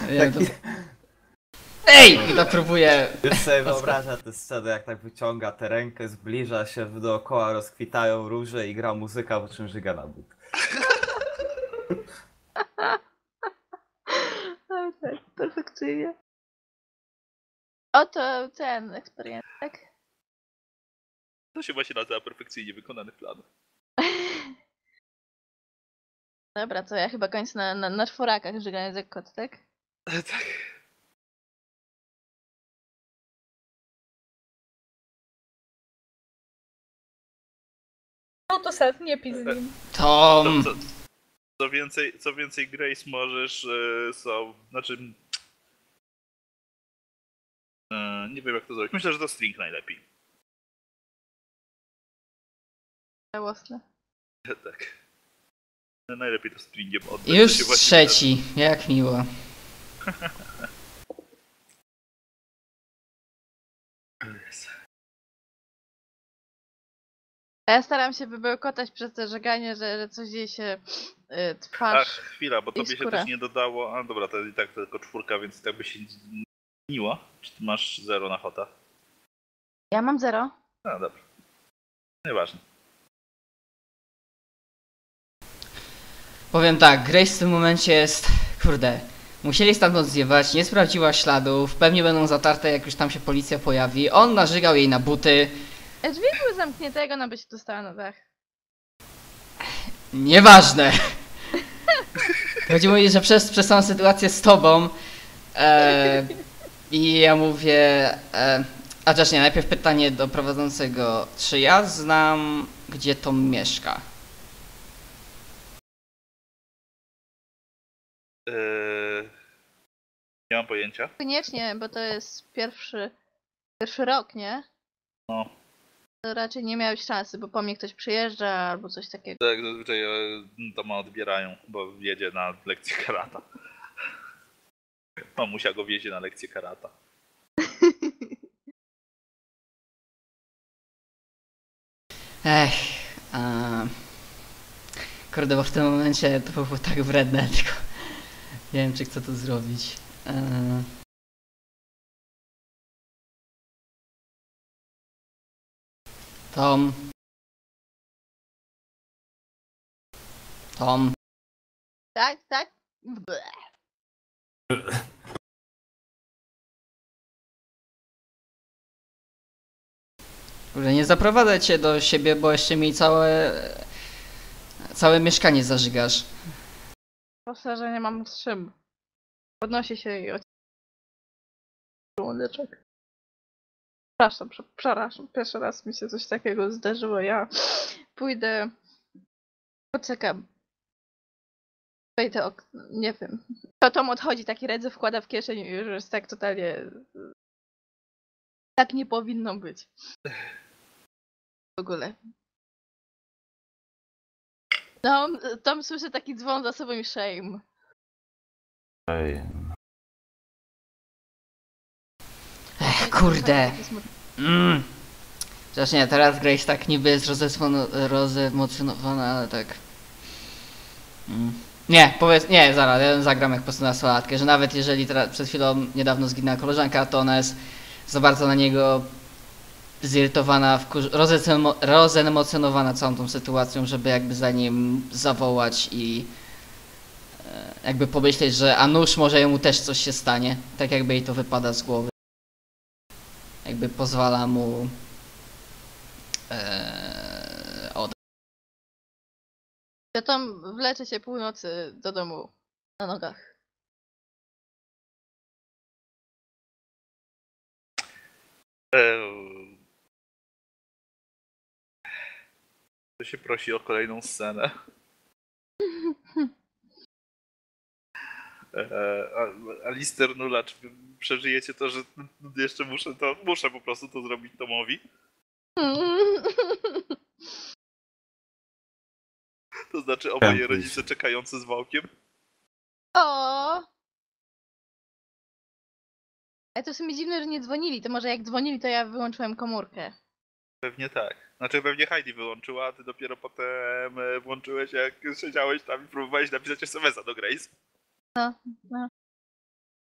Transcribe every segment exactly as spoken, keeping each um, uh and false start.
Ja to... Ej! I to próbuję... Już sobie wyobraża tę scenę, jak tak wyciąga tę rękę, zbliża się, dookoła rozkwitają róże i gra muzyka, po czym żyga na but. O, tak, perfekcyjnie. Oto ten eksperyment, tak? To się właśnie nazywa perfekcyjnie wykonany plan. Dobra, to ja chyba kończę na, na, na czworakach żygając jak kot, tak? Tak. No to set, nie pij z nim. Tom! Co, co, co, więcej, co więcej, Grace możesz e, są, znaczy... E, nie wiem jak to zrobić. Myślę, że to string najlepiej. Żałosne. Tak. Najlepiej to stringiem oddać. Już to się właśnie trzeci, jak miło. A ja staram się wybełkotać przez to żeganie, że, że coś jej się y, twarz... Ach, chwila, bo i tobie się skóra. też nie dodało. A dobra, to i tak tylko czwórka, więc i tak by się zmieniło. Czy ty masz zero na hota? Ja mam zero. No dobra. Nieważne. Powiem tak, Grace w tym momencie jest... Kurde. Musieli stamtąd zjebać, nie sprawdziła śladów, pewnie będą zatarte jak już tam się policja pojawi. On narzygał jej na buty. E, Drzwi były zamknięte, jak ona by się dostała na dach? Nieważne. Chodzi mi, że przez, przez tą sytuację z tobą e, i ja mówię... E, a też nie, najpierw pytanie do prowadzącego. Czy ja znam, gdzie Tom mieszka? Eee, nie mam pojęcia. Koniecznie, bo to jest pierwszy, pierwszy rok, nie? No. To raczej nie miałeś szansy, bo po mnie ktoś przyjeżdża albo coś takiego. Tak, zazwyczaj e, Toma odbierają, bo jedzie na lekcję karata. Mamusia go wiezie na lekcję karata. Ech, a... Kurde, bo w tym momencie to było tak wredne, tylko nie wiem, czy chcę to zrobić. E... Tom. Tom. Tak, tak? Bleh. Kurde, nie zaprowadzę cię do siebie, bo jeszcze mi całe... Całe mieszkanie zażygasz. Proszę, że nie mam z czym. Podnosi się i odciąga żołądeczek. Przepraszam, prze- przepraszam. Pierwszy raz mi się coś takiego zdarzyło. Ja pójdę, poczekam. Wejdę ok... nie wiem. To Tom odchodzi, taki ręce wkłada w kieszeń i już jest tak totalnie... Tak nie powinno być. W ogóle. No, Tom słyszy taki dzwon za sobą i shame. Ej. Ech, kurde. Mm. Zresztą nie, teraz Grace tak niby jest rozeswono- rozemocjonowana, ale tak... Mm. Nie, powiedz, nie, zaraz, ja zagram jak po prostu na salatkę, że nawet jeżeli teraz, przed chwilą niedawno zginęła koleżanka, to ona jest za bardzo na niego zirytowana, wkur- rozemo- rozemocjonowana całą tą sytuacją, żeby jakby za nim zawołać i e, jakby pomyśleć, że a nuż może jemu też coś się stanie, tak jakby jej to wypada z głowy. Jakby pozwala mu e, od... Ja Tom wlecze się północy do domu na nogach. Eee, to się prosi o kolejną scenę. Eee, a- Alister Nula, czy wy przeżyjecie to, że jeszcze muszę to, muszę po prostu to zrobić Tomowi? To znaczy oboje Tępuj rodzice się. czekający z wałkiem? O! Ale to w sumie dziwne, że nie dzwonili. To może jak dzwonili, to ja wyłączyłem komórkę. Pewnie tak. Znaczy pewnie Heidi wyłączyła, a ty dopiero potem e, włączyłeś, jak siedziałeś tam i próbowałeś napisać es em es a do Grace. No, no.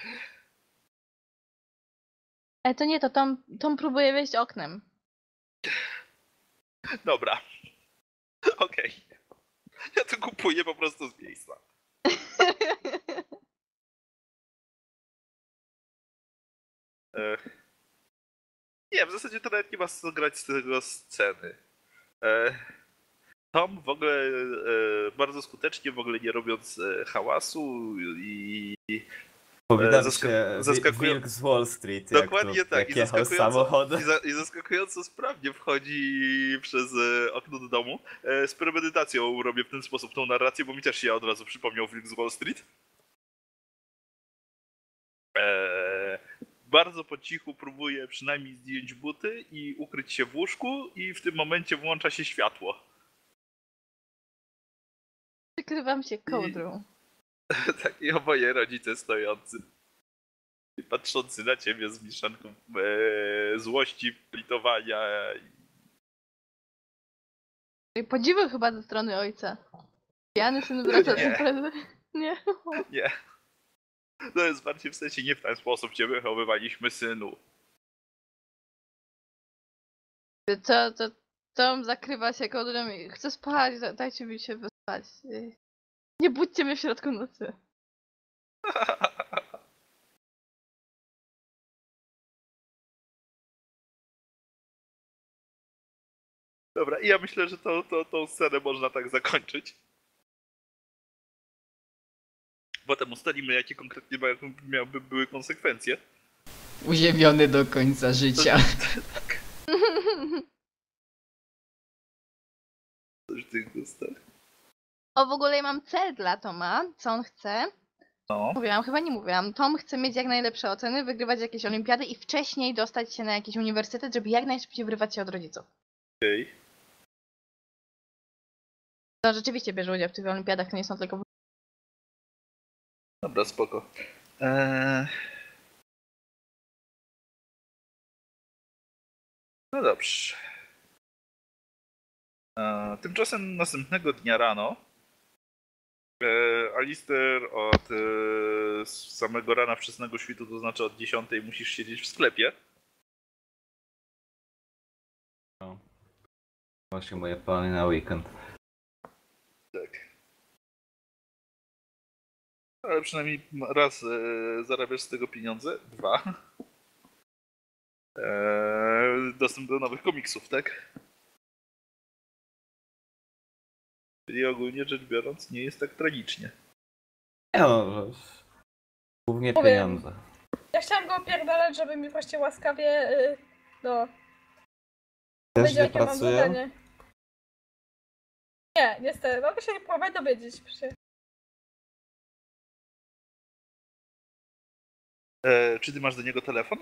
Ale to nie to, Tom, Tom próbuje wejść oknem. Dobra. Okej. Ja to kupuję po prostu z miejsca. E... Nie, w zasadzie to nawet nie ma co grać z tego sceny. E... Tom w ogóle e, bardzo skutecznie, w ogóle nie robiąc e, hałasu i Powinien zaska- się zaskakują- wilk z Wall Street, dokładnie jak, tu, tak, jak i jechał zaskakująco, samochodem. i, za, i zaskakująco sprawnie wchodzi przez e, okno do domu. E, z premedytacją robię w ten sposób tą narrację, bo mi też się od razu przypomniał wilk z Wall Street. E, bardzo po cichu próbuję przynajmniej zdjąć buty i ukryć się w łóżku i w tym momencie włącza się światło. Przykrywam się kołdrą. Tak, i oboje rodzice stojący i patrzący na ciebie z mieszanką e, złości, plitowania. I podziwu chyba ze strony ojca. Pijany syn wraca z Nie. imprezy. Nie. Nie. To jest bardziej w sensie nie w ten sposób cię wychowywaliśmy, synu. Co, co, Tom zakrywa się kołdrą i chce spać, da- dajcie mi się wyspać. Nie budźcie mnie w środku nocy. Dobra, i ja myślę, że to, to, tą scenę można tak zakończyć. Potem ustalimy, jakie konkretnie mają- miałyby były konsekwencje. Uziemiony do końca życia. Coś w tych gustach. O, w ogóle ja mam cel dla Toma, co on chce. No. Mówiłam, chyba nie mówiłam. Tom chce mieć jak najlepsze oceny, wygrywać jakieś olimpiady i wcześniej dostać się na jakiś uniwersytet, żeby jak najszybciej wyrwać się od rodziców. Okej. To rzeczywiście bierze udział w tych olimpiadach, to nie są tylko... Dobra, spoko. Eee... No dobrze. Eee, tymczasem następnego dnia rano eee, Alister od eee, samego rana wczesnego świtu, to znaczy od dziesiątej musisz siedzieć w sklepie. No. Właśnie moje plany na weekend. Tak. Ale przynajmniej raz e, zarabiasz z tego pieniądze. Dwa. E, dostęp do nowych komiksów, tak? Czyli ogólnie rzecz biorąc nie jest tak tragicznie. Nie no, że- głównie Powiem. pieniądze. Ja chciałam go opierdalać, żeby mi właśnie łaskawie, y, no, Też powiedział, nie jakie mam pracuję? zadanie. Nie, niestety, mogę się próbować dowiedzieć. Przecież. E, czy ty masz do niego telefon?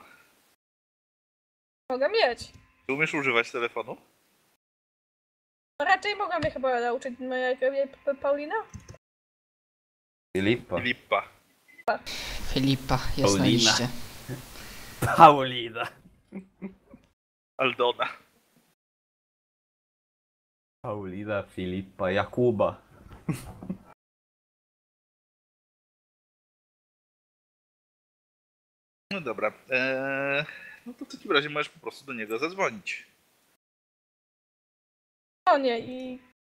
Mogę mieć. Czy umiesz używać telefonu? No raczej mogła mnie chyba nauczyć moja jak- P- Paulina? Filipa. Filipa. Filipa jest na Paulina. liście. Paulina. Aldona. Paulina, Filipa, Jakuba. No dobra. E, no to w takim razie możesz po prostu do niego zadzwonić. No nie i...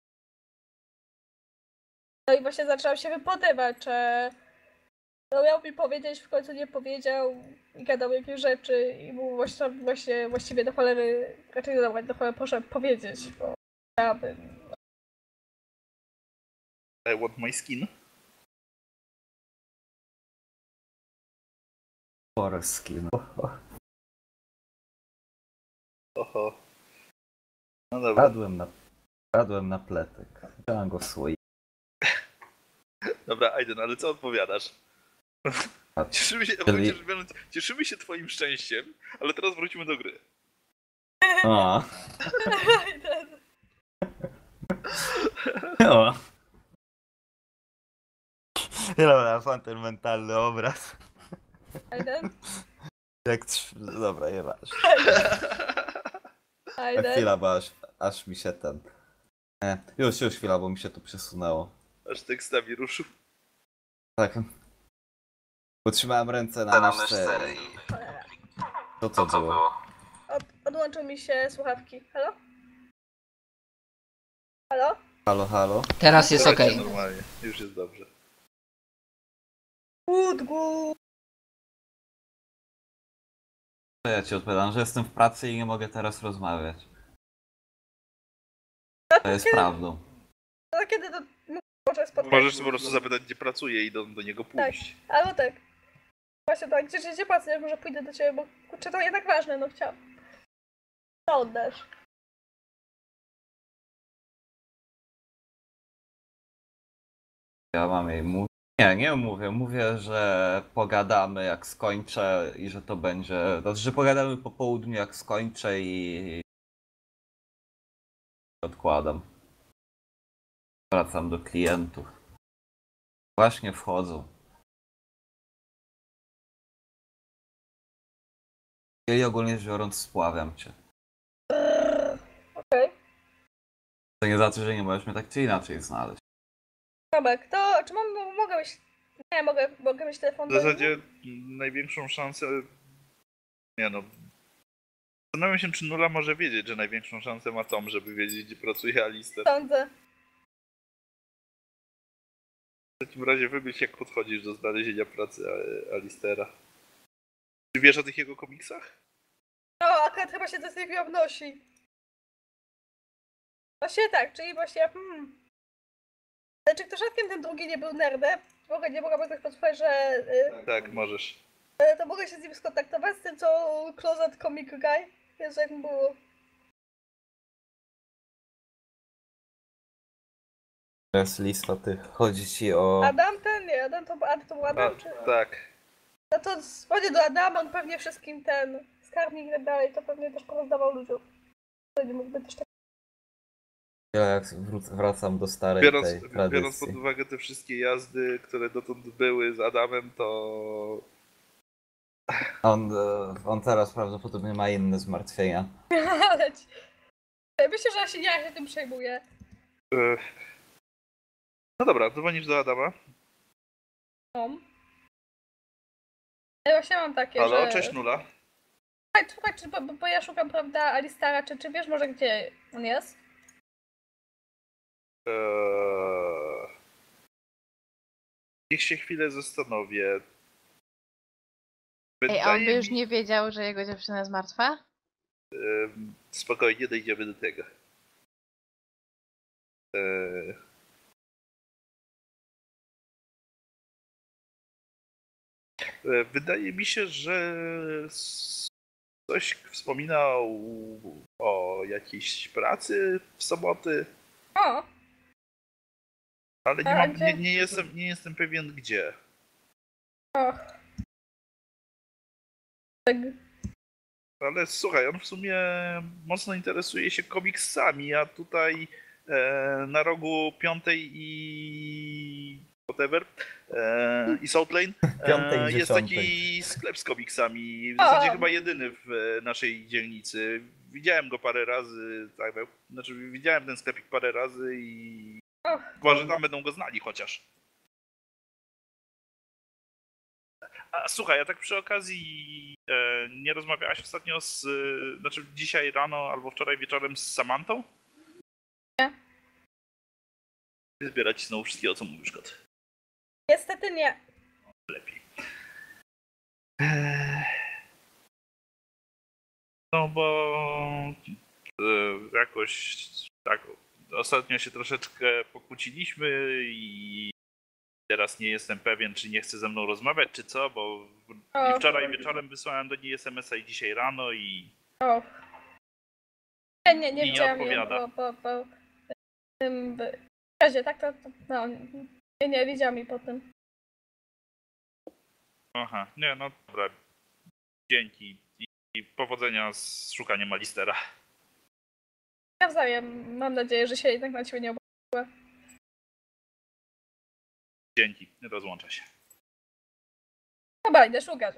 No i właśnie zaczęłam się wypytywać, czy... No miał mi powiedzieć, w końcu nie powiedział i gadał jakieś rzeczy i był właśnie, właśnie właściwie do cholery, raczej do, do cholery poszedł powiedzieć, bo chciałabym... I want my skin. Polski, no. Oho. No dobra. Padłem na, padłem na pletek. Chciałem go słoić. Dobra, Aiden, ale co odpowiadasz? A, Cieszymy się, czyli- rzecz biorąc, cieszymy się twoim szczęściem, ale teraz wrócimy do gry. O. O. Dobra, mam ten mentalny obraz. Aiden? Jak trz... Dobra, nie masz. Aiden? Chwila, bo aż, aż mi się ten... Nie, już, już chwila, bo mi się to przesunęło. Aż tekstami ruszył. Tak. Utrzymałem ręce na myszce i... Cholera. To co było? Od, odłączył mi się słuchawki. Halo? Halo? Halo, halo? Teraz jest Słuchajcie, okej. Normalnie, już jest dobrze. Good, good. To ja ci odpowiadam, że jestem w pracy i nie mogę teraz rozmawiać. To jest prawdą. No kiedy to może spotkać? Możesz po prostu zapytać, gdzie pracuje i do, do niego pójść. Albo tak. Właśnie tak, gdzie, gdzie pracujesz? Może pójdę do ciebie, bo kurczę, to jednak ważne, no chciałam. Co oddasz? Ja mam jej mówić. Nie, nie mówię. Mówię, że pogadamy jak skończę i że to będzie... Znaczy, że pogadamy po południu jak skończę i... Odkładam. Wracam do klientów. Właśnie wchodzą. I ogólnie rzecz biorąc spławiam cię. Okej. To nie znaczy, że nie możesz mnie tak czy inaczej znaleźć. Tomek, to czy mam, mogę mieć... Nie, mogę, mogę mieć telefon W do... zasadzie największą szansę... Nie no... Zastanawiam się, czy Nula może wiedzieć, że największą szansę ma Tom, żeby wiedzieć, gdzie pracuje Alister. Sądzę. W takim razie wymyśl, jak podchodzisz do znalezienia pracy A- Alistera. Czy wiesz o tych jego komiksach? No, akurat chyba się do tej obnosi. Właśnie tak, czyli właśnie... Hmm. Znaczy, troszeczkę ten drugi nie był nerdem. Mogę, nie mogłabym tak potwierdzić, że... Y, Tak, możesz. y, to mogę się z nim skontaktować, z tym co Closet Comic Guy. Jezu, jak mu było. To jest lista tych. Chodzi ci o... Adam ten? Nie, Adam to, Adam to był A, Adam, czy... tak. No to dzwonię do Adama, on pewnie wszystkim ten skarbnik i tak dalej, to pewnie też porozdawał ludziom. To nie mógłby też tak... Ja jak wrócę, wracam do starej Biorąc, tej biorąc tradycji. pod uwagę te wszystkie jazdy, które dotąd były z Adamem, to... On, e, on teraz prawdopodobnie ma inne zmartwienia. Ale ci... Myślę, że ja się nie się tym przejmuję. e, No dobra, dzwonisz do Adama. No. Ja właśnie mam takie, Halo, że... cześć Nula. Słuchaj, słuchaj, czy, bo, bo ja szukam, prawda, Alistara, czy, czy wiesz może gdzie on jest? Eee... Niech się chwilę zastanowię. Ej, a on Wydaje by już mi- nie wiedział, że jego dziewczyna jest martwa? Em, Spokojnie, dojdziemy do tego. Eee... E, Wydaje mi się, że s- ktoś wspominał o jakiejś pracy w soboty, O! ale nie, A mam, gdzie? nie, nie, jestem, nie jestem pewien gdzie. Och. Tak. Ale słuchaj, on w sumie mocno interesuje się komiksami, a tutaj e, na rogu Piątej i whatever e, i South Lane Piątej e, i jest dziesiątej. taki sklep z komiksami. W zasadzie A. chyba jedyny w e, naszej dzielnicy. Widziałem go parę razy, tak, znaczy widziałem ten sklepik parę razy i Och. chyba, że tam będą go znali chociaż. A słuchaj, a tak przy okazji e, nie rozmawiałaś ostatnio z, e, znaczy dzisiaj rano albo wczoraj wieczorem z Samantą? Nie. Zbierać ci znowu wszystkiego, co mówisz, kot. Niestety nie. Lepiej. Eee, No bo e, jakoś tak, ostatnio się troszeczkę pokłóciliśmy i teraz nie jestem pewien, czy nie chce ze mną rozmawiać, czy co, bo O. i wczoraj wieczorem wysłałem do niej es em es a i dzisiaj rano i O. Nie, nie, nie I nie widziałam jej, odpowiada. bo, bo, bo... Tym... by- W razie, tak, to, to no, nie, nie widziałam jej po tym. aha, nie, no dobra. Dzięki i, i powodzenia z szukaniem Alistera. Nawzajem, mam nadzieję, że się jednak na ciebie nie obraziła. Dzięki, rozłączę się. Dobra, idę szukać.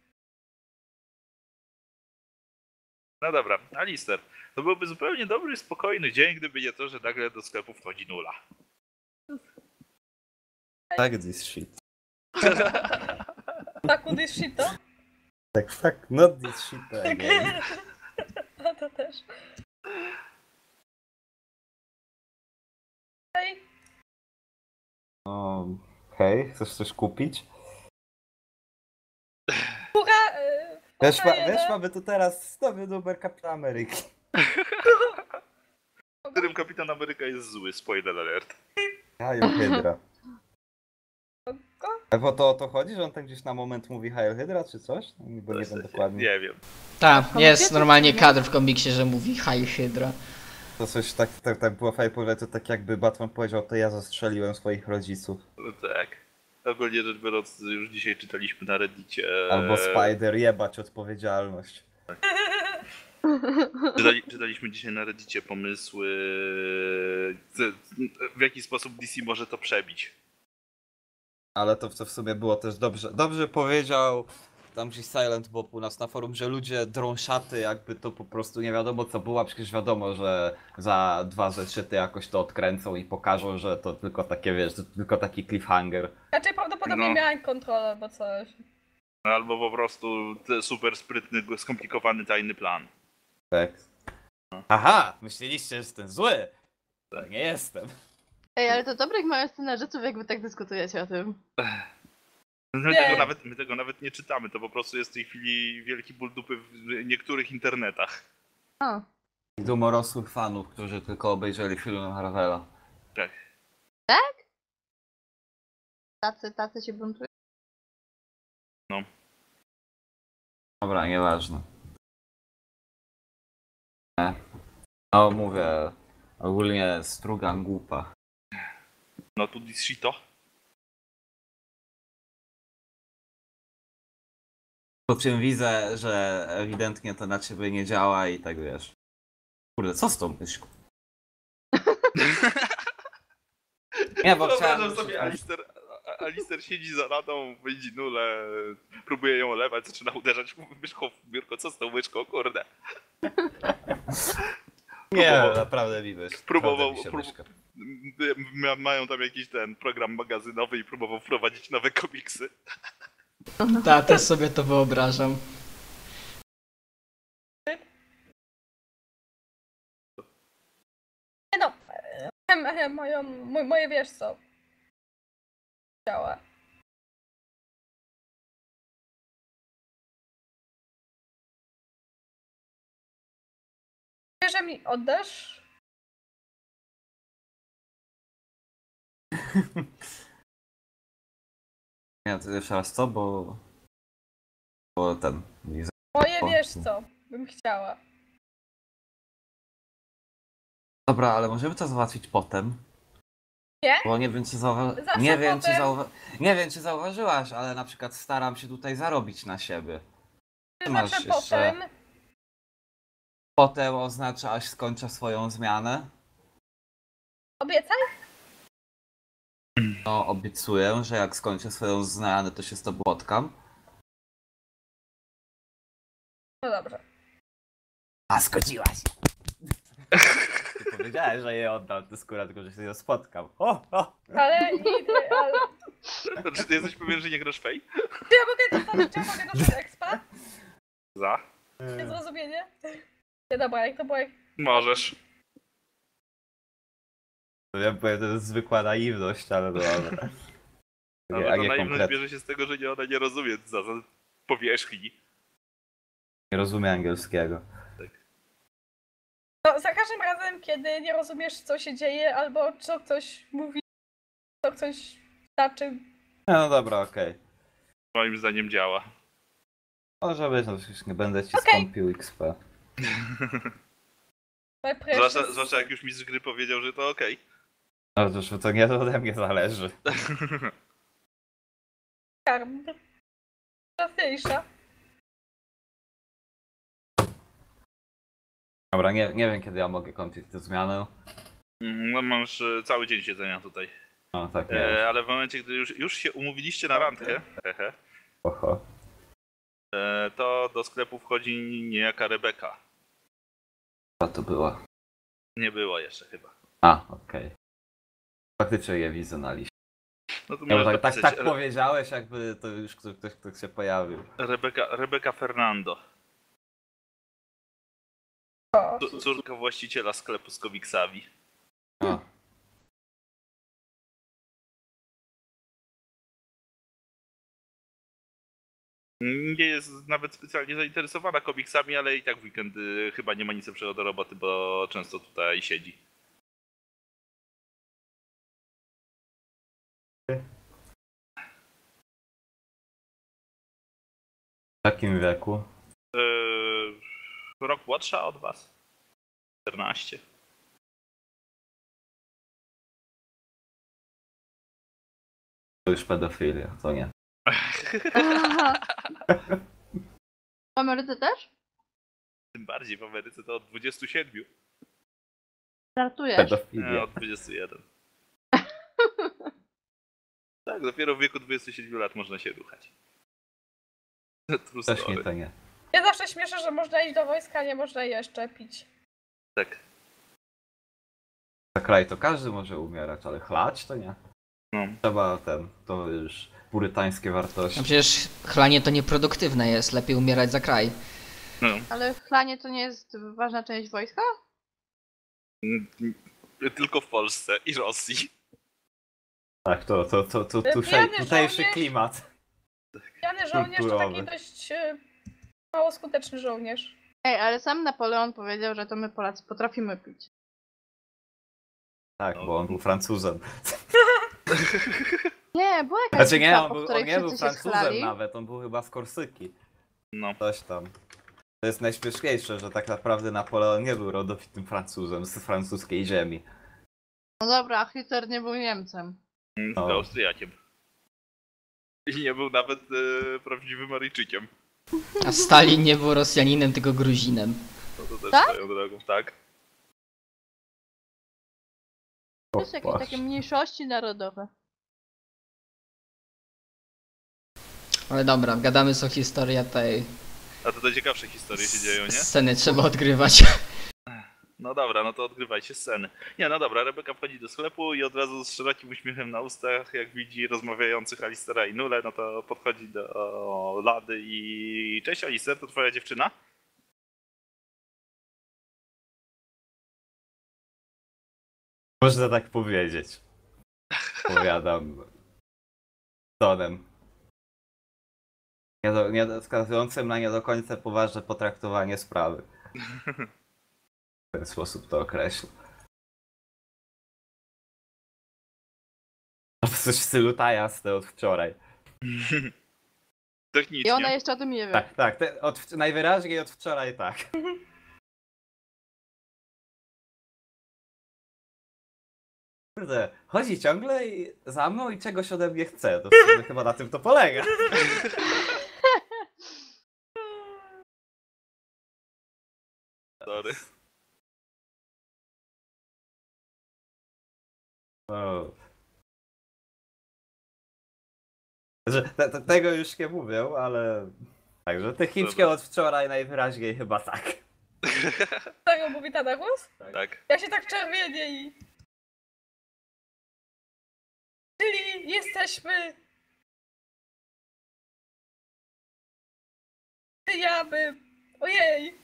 No dobra, Alister. To byłby zupełnie dobry, spokojny dzień, gdyby nie to, że nagle do sklepu wchodzi Nula. Tak, this shit. Taku this shit, to? Tak, tak, not this shit again. No to też. Hej, O, hej, chcesz coś kupić? pura, y, Wiesz, ma, jeden. wiesz, mamy tu teraz nowy numer Kapitana Ameryki. W którym Kapitan Ameryka jest zły, spoiler alert. Hail Hydra. Kogo? A bo to o to chodzi, że on tak gdzieś na moment mówi Hail Hydra czy coś? No, bo nie wiem dokładnie. Nie wiem. Tak, komiksie jest czy normalnie nie? kadr w komiksie, że mówi Haj Hydra. To coś tak, tak, tak było fajnie powiedziane, to tak jakby Batman powiedział, to ja zastrzeliłem swoich rodziców. No tak. Ogólnie rzecz biorąc, już dzisiaj czytaliśmy na Reddicie. Albo Spider, jebać odpowiedzialność. Czytali, czytaliśmy dzisiaj na Reddicie pomysły, w jaki sposób D C może to przebić. Ale to, to w sumie było też dobrze. Dobrze powiedział tam gdzieś Silent Bob u nas na forum, że ludzie drą szaty, jakby to po prostu nie wiadomo co było, a przecież wiadomo, że za dwa zeszyty jakoś to odkręcą i pokażą, że to tylko takie, wiesz, to tylko taki cliffhanger. Raczej prawdopodobnie No. miałem kontrolę albo coś. Albo po prostu te super sprytny, skomplikowany tajny plan. Tak. Aha, myśleliście, że jestem zły. To nie jestem. Ej, ale to dobrych mają scenarzystów, jak wy tak dyskutujecie o tym. My Nie. tego, nawet, my tego nawet nie czytamy, to po prostu jest w tej chwili wielki ból dupy w niektórych internetach. O, Do dorosłych fanów, którzy tylko obejrzeli film Marvela. Tak. tacy, tacy się buntują. Dobra, nieważne. Nie. No mówię, ogólnie strugan głupa. No tu Dishito. Po czym widzę, że ewidentnie to na ciebie nie działa i tak wiesz. Kurde, co z tą myszką? Nie, bo chciałem... Wyobrażam sobie, Alister, A- Alister siedzi za radą, widzi nulę, próbuje ją olewać, zaczyna uderzać myszką w biurko. Co z tą myszką, kurde? Nie, próbował- naprawdę mi mysz. próbował- naprawdę mi się prób- myszka. Ma- Mają tam jakiś ten program magazynowy i próbował wprowadzić nowe komiksy. Ta, też sobie to wyobrażam. Nie no, em, em, moją, mo- moje wiesz co. Działa. Wiesz, że mi oddasz? Nie, to jeszcze raz co, bo... Bo ten... Moje O. wiesz co, bym chciała. Dobra, ale możemy to załatwić potem. Nie? Bo nie wiem, czy zauwa... Zawsze nie wiem, czy potem. zauwa... nie wiem, czy zauważyłaś, ale na przykład staram się tutaj zarobić na siebie. To masz znaczy jeszcze- potem. Potem oznacza, aż skończę swoją zmianę. Obiecaj? No, obiecuję, że jak skończę swoją zmianę, to się z tobą spotkam. No dobrze. A, zgodziłaś! Ty powiedziałeś, że je oddam tę skórę, tylko że się z nią spotkam. O, o. Ale idę, ale... Czy ty jesteś pewien, że nie grasz Fej? Czy ja mogę dostać, czy ja mogę dostać expa? Za? Niezrozumienie? Nie dobra, jak to było jak... Możesz. Ja powiem, to jest zwykła naiwność, ale no dobra. Ale A ta nie naiwność konkretnie. bierze się z tego, że nie, ona nie rozumie za, za powierzchni. Nie rozumiem angielskiego. No, za każdym razem, kiedy nie rozumiesz, co się dzieje, albo co ktoś mówi, co ktoś znaczy... No, no dobra, okej. Moim zdaniem działa. Może być, no przecież nie będę ci Okej. skąpił X P. My precious Zwłaszcza, zwłaszcza jak już mistrz gry powiedział, że to okej. No to, że to nie ode mnie zależy. karm. Trafniejsza. Dobra, nie, nie wiem kiedy ja mogę kończyć tę zmianę. No masz e, cały dzień siedzenia tutaj. No tak, nie E, wiem. ale w momencie, gdy już, już się umówiliście na randkę, hehe, Oho. e, to do sklepu wchodzi niejaka Rebeka. Co to była? Nie było jeszcze chyba. A, okej. Faktycznie je widzę na liście. No to Ja, bo możesz tak, tak, napisać tak Re- powiedziałeś, jakby to już ktoś, ktoś, ktoś się pojawił. Rebeka, Rebeka Fernando. O. Cu- Córka właściciela sklepu z komiksami. O. Nie jest nawet specjalnie zainteresowana komiksami, ale i tak w weekendy chyba nie ma nic lepszego do roboty, bo często tutaj siedzi. W takim wieku. Eee, rok młodsza od was. czternaście. To już pedofilia, to nie. W Ameryce też? Tym bardziej w Ameryce to od dwudziestu siedmiu. Żartujesz. Nie, Pedofilia. od dwudziestu jeden. Tak, dopiero w wieku dwudziestu siedmiu lat można się ruchać. True Też story. nie, to nie. Ja zawsze śmieszę, że można iść do wojska, a nie można jeszcze pić. Tak. Za kraj to każdy może umierać, ale chlać to nie. No. Trzeba ten, to już purytańskie wartości. No przecież chlanie to nieproduktywne jest, lepiej umierać za kraj. No. Ale chlanie to nie jest ważna część wojska? Tylko w Polsce i Rosji. Tak, to, to, to, to Pijany tuszej, tutejszy żołnierz. klimat. Pijany żołnierz to taki Kulturowy. dość e, mało skuteczny żołnierz. Ej, ale sam Napoleon powiedział, że to my Polacy potrafimy pić. Tak, bo on był Francuzem. Nie, była jakaś Znaczy nie, bitwa, on, po był, której on nie był wszyscy się Francuzem schlali. nawet, on był chyba z Korsyki. No. Coś tam. To jest najśmieszniejsze, że tak naprawdę Napoleon nie był rodowitym Francuzem z francuskiej ziemi. No dobra, a Hitler nie był Niemcem. Z O. Austriakiem. I nie był nawet e, prawdziwym Aryjczykiem. A Stalin nie był Rosjaninem, tylko Gruzinem. No to też Tak? swoją drogą, tak? To jest jakieś Boże. takie mniejszości narodowe. Ale dobra, gadamy co historia tej A to te ciekawsze historie się dzieją, nie? sceny trzeba odgrywać. No dobra, no to odgrywajcie sceny. Nie, no dobra, Rebeka wchodzi do sklepu i od razu z szerokim uśmiechem na ustach, jak widzi rozmawiających Alistera i Nule, no to podchodzi do Lady i... Cześć Alister, to twoja dziewczyna? Można tak powiedzieć. Powiadam. Tonem. Nie do, nie do, wskazującym na nie do końca poważne potraktowanie sprawy. W ten sposób to określę. To coś w stylu ta jasne od wczoraj. Technicznie. I ona jeszcze o tym nie wie. Tak, tak, te, od, najwyraźniej od wczoraj tak. Kurde, chodzi ciągle i za mną i czegoś ode mnie chce. To w sumie chyba na tym to polega. Sorry. O. Że te, te, tego już nie mówię, ale... Także technicznie od wczoraj najwyraźniej chyba tak. Tak mówi ta na głos? Tak. Ja się tak czerwienię i... Czyli jesteśmy... Tyjamy... Ojej!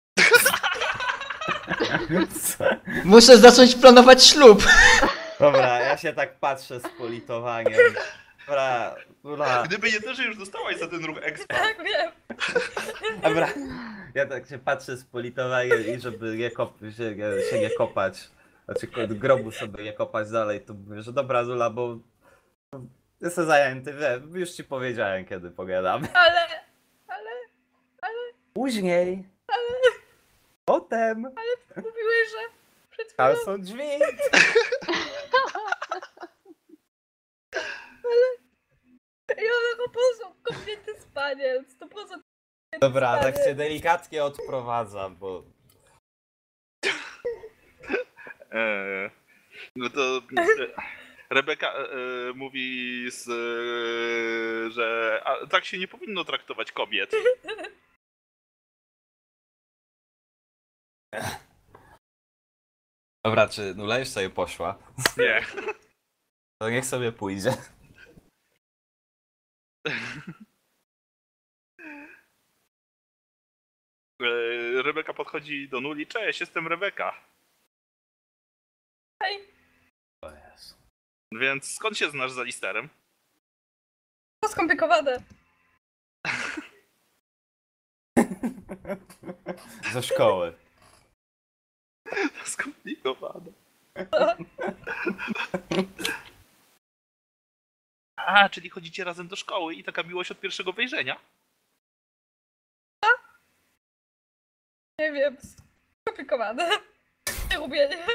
Co? Muszę zacząć planować ślub. Dobra, ja się tak patrzę z politowaniem. Dobra, dobra, Gdyby nie to, że już dostałaś za ten ruch expa. Tak, wiem! dobra. Ja tak się patrzę z politowaniem i żeby nie kop, się, nie- się nie kopać. Znaczy ko- grobu sobie nie kopać dalej, to mówię, że dobra Zula, bo jestem zajęty, wiem, już ci powiedziałem kiedy pogadamy. Ale... Ale... Później. Potem. Mówiłeś, że... Przed chwilą... Tam są drzwi. Ja mam po prostu kobiety spanie. sto procent Dobra, tak cię delikatnie odprowadzam, bo... Eee, no to e, Rebeka e, e, mówi, z, e, że a, tak się nie powinno traktować kobiet. Dobra, czy Nula już sobie poszła? Nie. To niech sobie pójdzie. E, Rebeka podchodzi do Nuli. Cześć, jestem Rebeka. Hej, O Jezu. Więc skąd się znasz z Alisterem? to skomplikowane. Ze szkoły. Skomplikowane. A, czyli chodzicie razem do szkoły i taka miłość od pierwszego wejrzenia? Nie wiem, skomplikowane. Nie lubię, nie?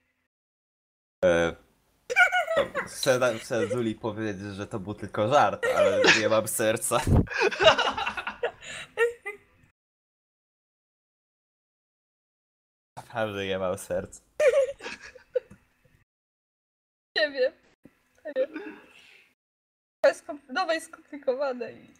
E, chcę, chcę Zuli powiedzieć, że to był tylko żart, ale nie mam serca. Naprawdę nie mam serca. Nie wiem. Nie wiem. To jest kom- nowe i skomplikowane. I...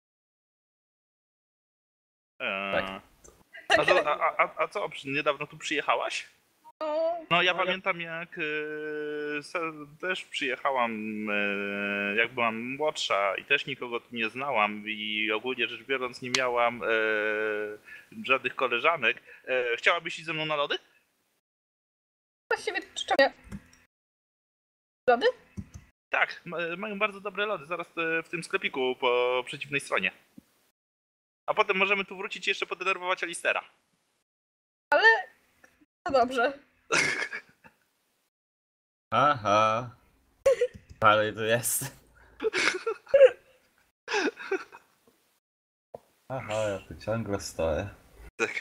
Eee, Tak. A, co, a, a, a co, niedawno tu przyjechałaś? No, No ja pamiętam jak e, se, też przyjechałam, e, jak byłam młodsza i też nikogo tu nie znałam i ogólnie rzecz biorąc nie miałam e, żadnych koleżanek. E, chciałabyś iść ze mną na lody? właściwie czekaj. Lody? Tak, ma- mają bardzo dobre lody, zaraz e, w tym sklepiku po przeciwnej stronie. A potem możemy tu wrócić i jeszcze podenerwować Alistera. No dobrze. Aha. Ale to jest. Aha, ja tu ciągle stoję. Tak.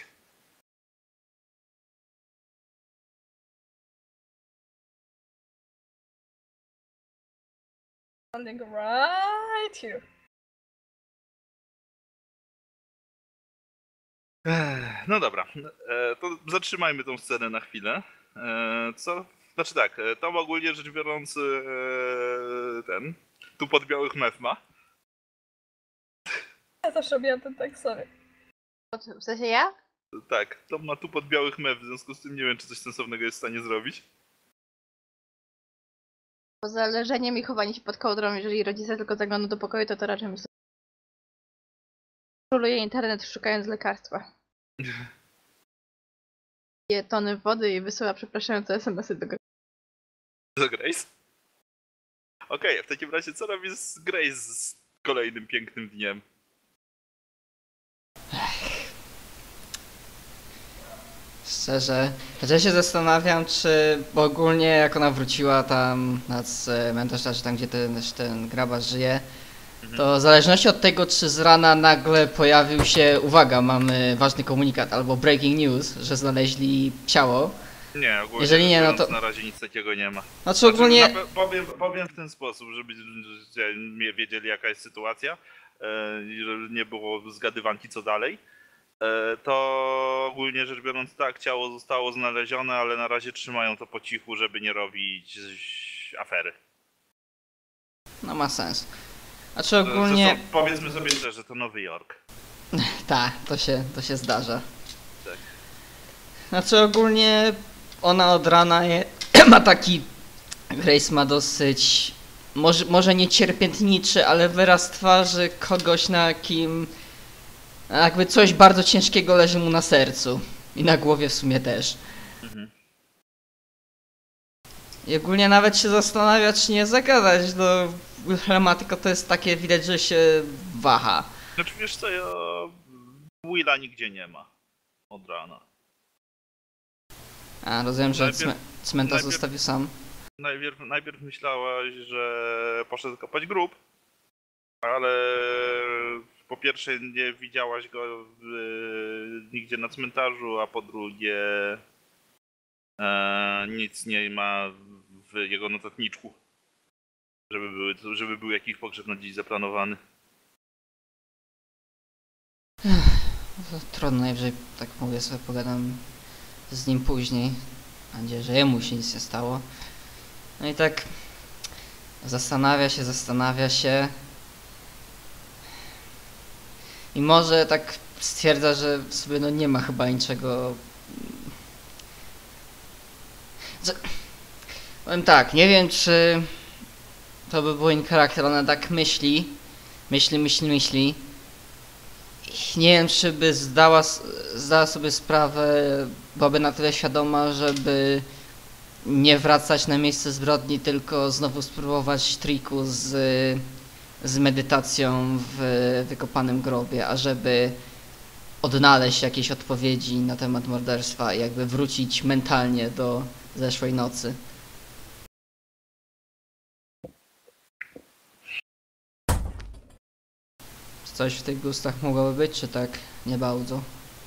Standing right here. Ech, No dobra, e, to zatrzymajmy tą scenę na chwilę. E, Co? Znaczy tak, e, Tom ogólnie rzecz biorąc e, ten, tu pod białych mew ma. Ja też robiłam ten tak, sorry. W sensie ja? Tak, Tom ma tu pod białych mew, w związku z tym nie wiem, czy coś sensownego jest w stanie zrobić. Poza leżeniem i chowaniem się pod kołdrą, jeżeli rodzice tylko zaglądają do pokoju, to to raczej myślę. Troluję internet szukając lekarstwa. Je tony wody i wysyła przepraszające es em esy do gry. Do Grace? Okej, w takim razie co robi z Grace z kolejnym pięknym dniem? Szczerze, chociaż ja się zastanawiam, czy bo ogólnie jak ona wróciła tam nad cmentarza, czy tam gdzie ten, ten grabarz żyje, to w zależności od tego, czy z rana nagle pojawił się, uwaga, mamy ważny komunikat albo breaking news, że znaleźli ciało. Nie, ogólnie Jeżeli nie, no biorąc, to- na razie nic takiego nie ma. Znaczy ogólnie, Znaczy, na pe- powiem, powiem w ten sposób, żeby żebyście nie wiedzieli jaka jest sytuacja e, i żeby nie było zgadywanki co dalej. E, To ogólnie rzecz biorąc tak, ciało zostało znalezione, ale na razie trzymają to po cichu, żeby nie robić afery. no ma sens. Znaczy ogólnie, Zresztą powiedzmy sobie szczerze, to Nowy Jork. tak, to się, to się zdarza. Tak. Znaczy ogólnie ona od rana je, ma taki, Grace ma dosyć, może, może nie cierpiętniczy, ale wyraz twarzy kogoś, na kim jakby coś bardzo ciężkiego leży mu na sercu. I na głowie w sumie też. Mhm. I ogólnie nawet się zastanawia, czy nie zagadać do Wilhelma, tylko to jest takie, widać, że się waha. Znaczy wiesz co, ja... Willa nigdzie nie ma. Od rana. A, rozumiem, że Najpierw- cme, cmentarz najpierw- zostawił sam. Najpierw, najpierw myślałaś, że poszedł kopać grób, ale po pierwsze nie widziałaś go w, nigdzie na cmentarzu, a po drugie e, nic nie ma w jego notatniczku, żeby, były, żeby był jakiś pogrzeb na dziś zaplanowany. To trudno, najwyżej, tak mówię, sobie pogadam z nim później. Mam nadzieję, że jemu się nic nie stało. No i tak zastanawia się, zastanawia się. I może tak stwierdza, że sobie no nie ma chyba niczego... Z... Powiem tak, nie wiem czy to by był in charakter, ona tak myśli, myśli, myśli, myśli. I nie wiem, czy by zdała, s- zdała sobie sprawę, byłaby na tyle świadoma, żeby nie wracać na miejsce zbrodni, tylko znowu spróbować triku z, z medytacją w wykopanym grobie, ażeby odnaleźć jakieś odpowiedzi na temat morderstwa i jakby wrócić mentalnie do zeszłej nocy. Czy coś w tych gustach mogłoby być, czy tak nie bardzo?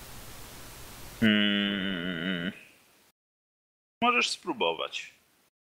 Hmm. Możesz spróbować.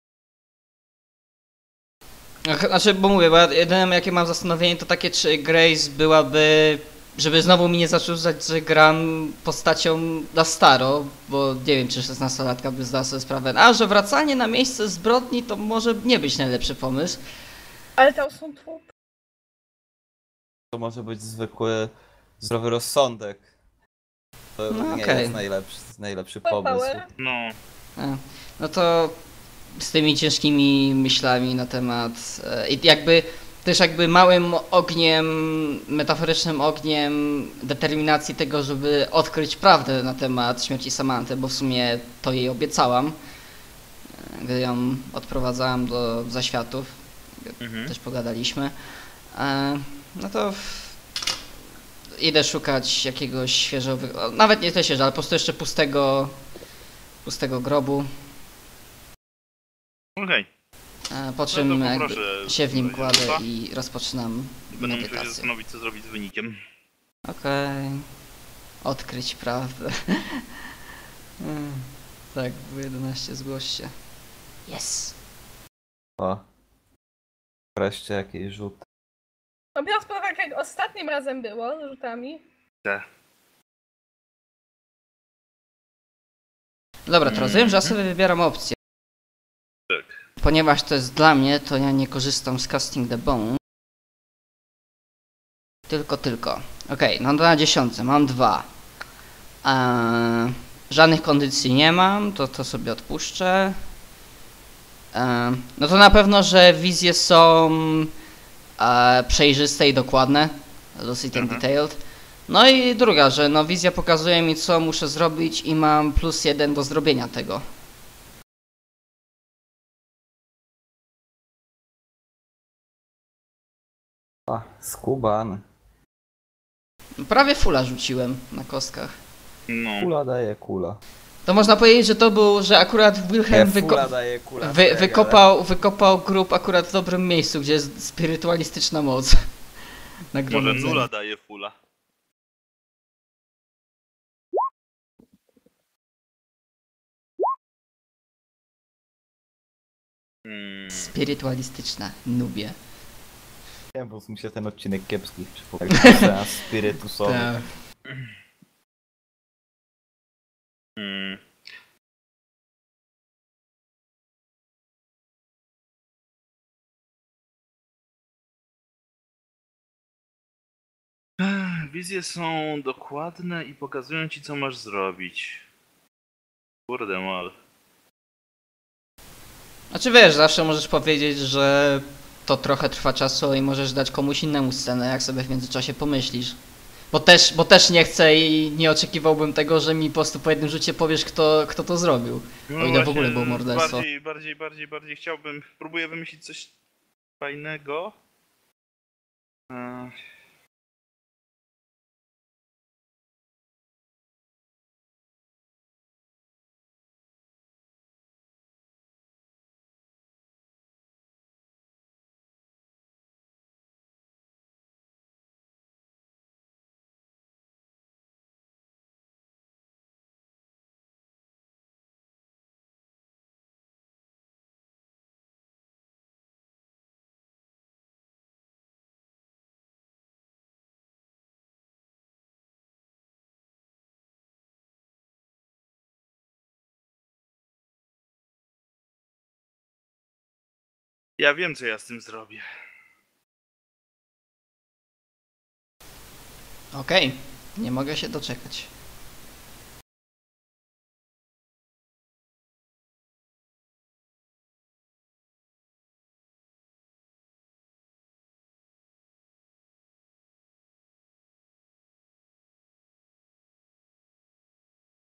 Ach, Znaczy, bo mówię, bo ja jedyne jakie mam zastanowienie to takie, czy Grace byłaby, żeby znowu mi nie zarzucać, że gram postacią na staro, bo nie wiem, czy szesnastolatka by zdała sobie sprawę, a że wracanie na miejsce zbrodni to może nie być najlepszy pomysł. Ale tam są trupy. To może być zwykły, zdrowy rozsądek. To No nie okej. jest najlepszy, najlepszy Full pomysł. power. No. E, No to z tymi ciężkimi myślami na temat e, i jakby też jakby małym ogniem, metaforycznym ogniem determinacji tego, żeby odkryć prawdę na temat śmierci Samanty, bo w sumie to jej obiecałam, e, gdy ją odprowadzałam do zaświatów, Mhm. też pogadaliśmy. E, No to w- idę szukać jakiegoś świeżego, nawet nie tyle świeżego, ale po prostu jeszcze pustego, pustego grobu. Okej. E, Po No czym to jakby poproszę. się w nim kładę Zupa. i rozpoczynam Będę musiał się medytację. zastanowić, co zrobić z wynikiem. Okej. Odkryć prawdę. Mm, tak, w jedenaście zgłoś się. Yes! O. Wreszcie jakiś rzut. No biorąc pod uwagę, jak ostatnim razem było z rzutami. Te. Dobra, to rozumiem, że ja Mhm. sobie wybieram opcję. Tak. Ponieważ to jest dla mnie, to ja nie korzystam z Casting the Bone. Tylko, tylko. Okej, no to na dziesiątce mam dwa. Eee, żadnych kondycji nie mam, to to sobie odpuszczę. Eee, no to na pewno, że wizje są e, przejrzyste i dokładne. Dosyć ten Mhm. detailed. No i druga, że no wizja pokazuje mi, co muszę zrobić i mam plus jeden do zrobienia tego. A, skuban. Prawie fula rzuciłem na kostkach. No. Kula daje kula. To można powiedzieć, że to był, że akurat Wilhelm wyko Fula daje kula. wy tak, ale- wykopał, wykopał grób akurat w dobrym miejscu, gdzie jest spirytualistyczna moc. Może Nagromadzenia. nula daje fula. Hmm. Spirytualistyczna, nubie. Nie, bo mi się ten odcinek kiepski przypomina. Spirytusowy. Tak. Hmm. Ech, Wizje są dokładne i pokazują ci, co masz zrobić. Kurde mal. Znaczy wiesz, zawsze możesz powiedzieć, że to trochę trwa czasu i możesz dać komuś innemu scenę, jak sobie w międzyczasie pomyślisz. Bo też, bo też nie chcę i nie oczekiwałbym tego, że mi po prostu po jednym rzucie powiesz, kto, kto to zrobił. No O ile w właśnie, ogóle było morderstwo. Bardziej, bardziej, bardziej, bardziej chciałbym. Próbuję wymyślić coś fajnego. Ech. Ja wiem, co ja z tym zrobię. Okej, nie mogę się doczekać.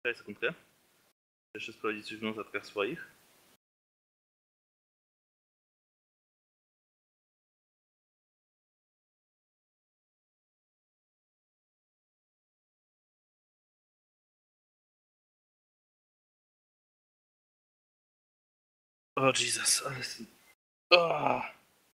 Daj sekundkę. Jeszcze sprawdzić coś w notatkach swoich. O Jesus, ale... Ah.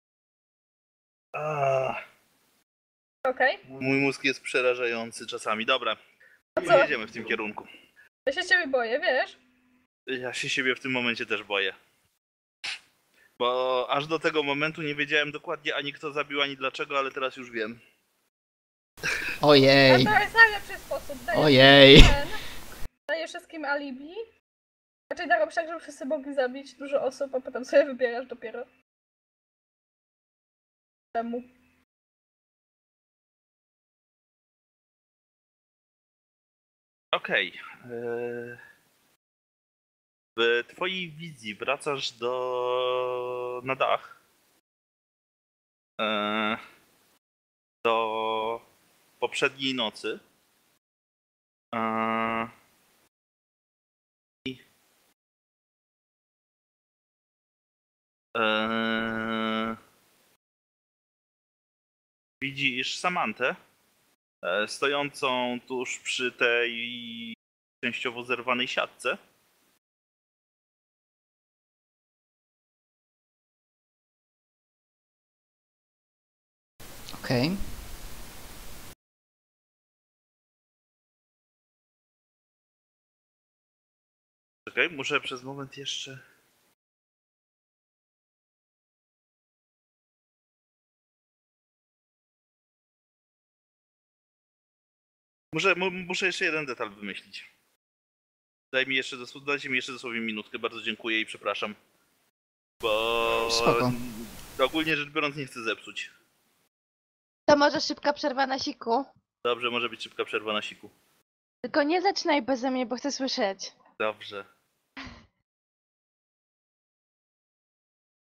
Ah. Okej. Mój mózg jest przerażający czasami. Dobra, A co? jedziemy w tym kierunku. Ja się ciebie boję, wiesz? Ja się siebie w tym momencie też boję. Bo aż do tego momentu nie wiedziałem dokładnie ani kto zabił, ani dlaczego, ale teraz już wiem. A Ojej. to jest najlepszy sposób. Daję Ojej. ten, daję wszystkim alibi. Raczej tak robisz tak, żeby wszyscy mogli zabić dużo osób, a potem sobie wybierasz dopiero. Czemu? Okej. Okay. W twojej wizji wracasz do... na dach. Eee, do poprzedniej nocy. Eee, i, eee, widzisz Samantę, e, stojącą tuż przy tej częściowo zerwanej siatce. Okej. Czekaj, muszę przez moment jeszcze... Muszę, mu- muszę jeszcze jeden detal wymyślić. Daj mi jeszcze, dos- dajcie mi jeszcze dosłownie minutkę, bardzo dziękuję i przepraszam. Bo Spoko. ogólnie rzecz biorąc nie chcę zepsuć. To może szybka przerwa na siku? Dobrze, może być szybka przerwa na siku. Tylko nie zaczynaj beze mnie, bo chcę słyszeć. Dobrze.